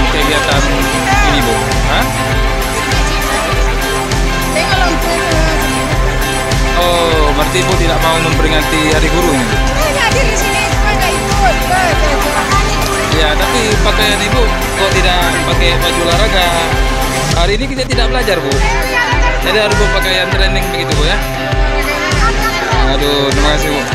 kegiatan ini Bu? Hah? Oh, berarti Ibu tidak mau memperingati Hari Guru ini? Hadir di sini cuma nggak ikut. Ya, tapi pakaian Ibu kok tidak pakai baju olahraga? Hari ini kita tidak belajar Bu. Jadi harus berpakaian training begitu Bu ya? Aduh, terima kasih Bu.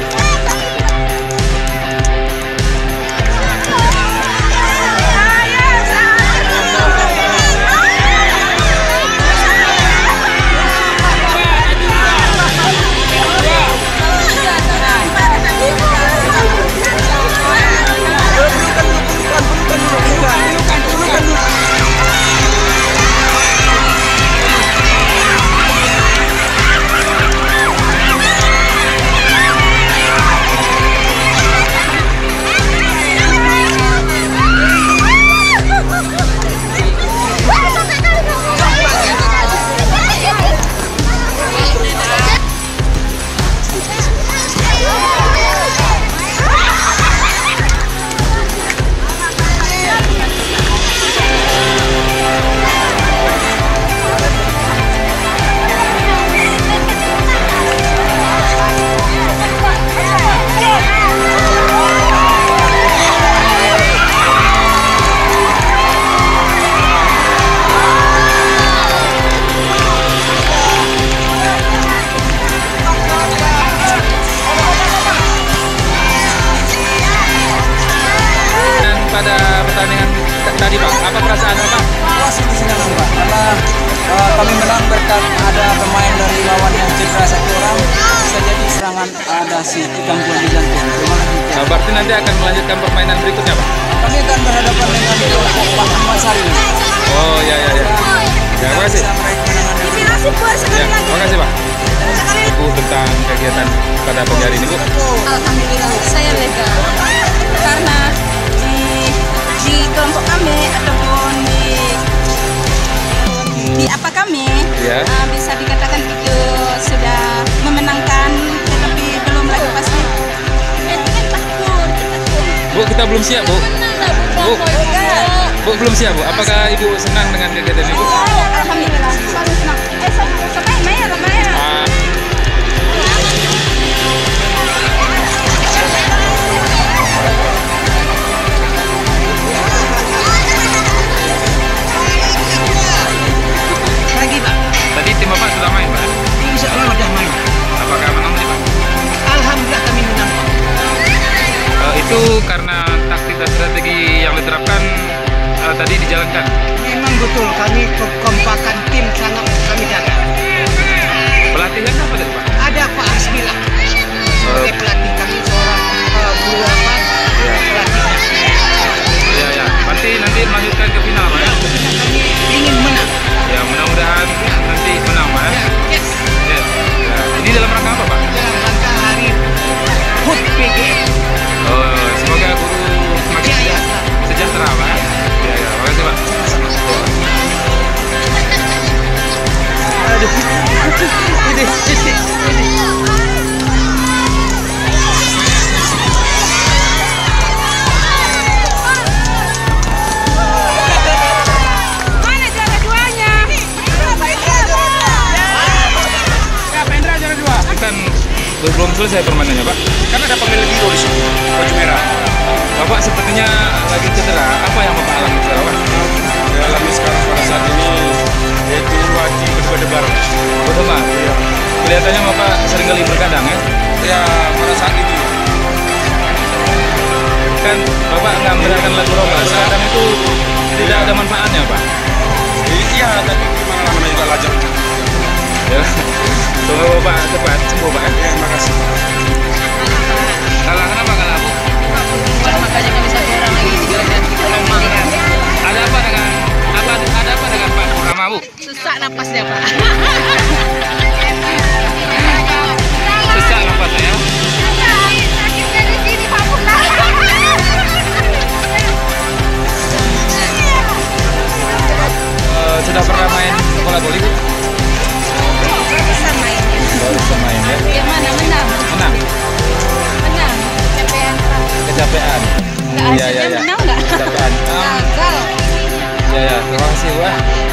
Pada pertandingan tadi Pak, apa perasaan Pak? Puas senang Pak, karena kami menang berkat ada pemain dari lawan yang cedera satu orang, bisa jadi serangan ada si gangguan di jantung. Terima kasih. Nah, berarti nanti akan melanjutkan permainan berikutnya Pak? Kami akan berhadapan dengan kelompok Pak Ahmad Sari. Oh ya. Terima kasih. Ya, terima kasih Pak. Bu, tentang kegiatan pada pagi hari ini Bu. Alhamdulillah saya lega karena di kelompok kami ataupun di apa kami Ya. bisa dikatakan itu sudah memenangkan, tetapi belum lagi pasti. Takut. Bu, kita belum siap Bu. Bu belum siap Bu. Apakah Ibu senang dengan kegiatan Ibu? Alhamdulillah selalu senang. Ramai. Lagi Pak, Tadi tim Bapak sudah main Pak? insya Allah sudah main. Apakah menang tadi Pak? Alhamdulillah kami menang. Itu karena taktik dan strategi yang diterapkan tadi dijalankan. Memang betul kami kekompakan tim sangat kami jaga. Pelatihan apa tadi Pak? Ada Pak Asmila sebagai pelatih kami, seorang guru apa pelatihnya. Ya. Berarti nanti melanjutkan ke final Pak ya? Kami ingin menang. Ya, mudah-mudahan nanti menang Pak ya? Yes. Ya. Ini dalam rangka apa Pak? Dalam rangka hari HUT PG. Oh, semoga guru semakin sejahtera Pak ya? Ya, terima kasih Pak. Aduh, ini. Mana juara duanya? Siapa Indra juara 2? Kan belum selesai permainannya Pak. Kan ada pemilik biru di sini, baju merah. Bapak sepertinya lagi cedera. Apa yang Bapak alami sekarang Pak? Saya alami sekarang pada saat ini yaitu wajib berdebar. Berdebar? Iya. Kelihatannya Bapak sering kali berkadang ya? Ya pada saat ini Kan Bapak nggak mendengarkan lagu roba. Kadang itu tidak ada manfaatnya Pak. iya, tapi gimana namanya juga lajang. Ya. Semoga Bapak cepat sembuh Pak. Ya, terima kasih. Kalah kenapa kalah Bu? Makanya kami satu orang lagi dijualkan di gelombang. Ada apa dengan Pak Purnama Bu? Susah napasnya Pak. Sesak napasnya ya? Sakit dari sini Pak Purnama. Sudah pernah main bola voli Bu? Bisa main. Baru bisa main ya? Yang mana menang? Menang? Menang. Kecapean Pak. Kecapean? Nggak, hasilnya menang nggak? Kecapean. Gagal. Ya ya, terima kasih Bu.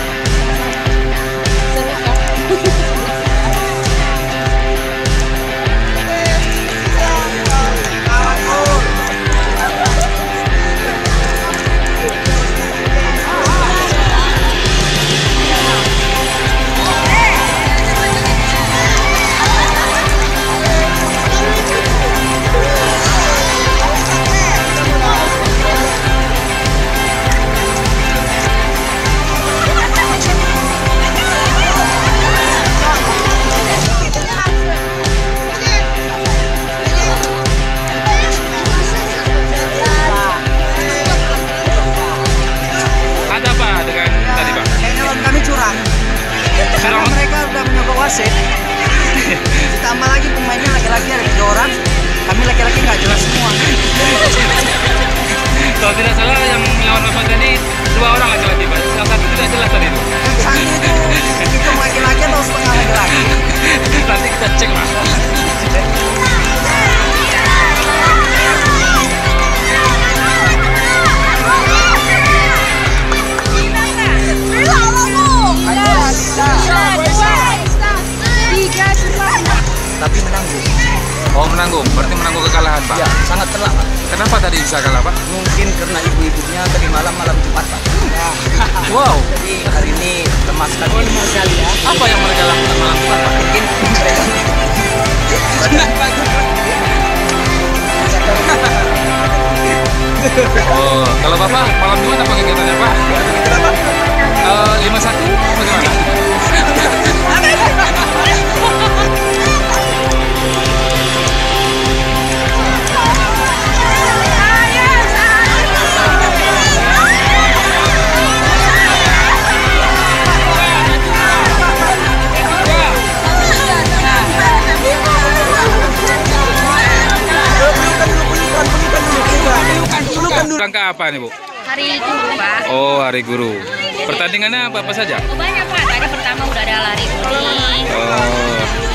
Ada apa dengan tadi Pak? Kayaknya kami curang. Karena Curang? mereka udah menyogok wasit. Ditambah lagi pemainnya laki-laki ada 3 orang. Kami laki-laki nggak jelas semua. Kalau tidak salah yang melawan Bapak tadi 2 orang laki-laki Pak. Yang satu tidak jelas tadi itu. Yang itu laki-laki atau setengah laki-laki? Nanti kita cek Pak. Tapi menanggung. Oh menanggung, berarti menanggung kekalahan Pak. Ya, sangat telak, Pak. Kenapa tadi bisa kalah Pak? Mungkin karena ibu-ibunya tadi malam Jumat, Pak. Wow, Jadi hari ini lemas sekali ya. apa yang mereka lakukan malam Jumat Pak? Mungkin mereka Oh, kalau Bapak malam Jumat apa kegiatannya Pak? 51 bagaimana? Rangka apa nih Bu? Hari Guru, Pak. Oh hari guru. Pertandingannya apa saja? Oh, banyak, Pak. Tadi pertama udah ada lari kuning. Oh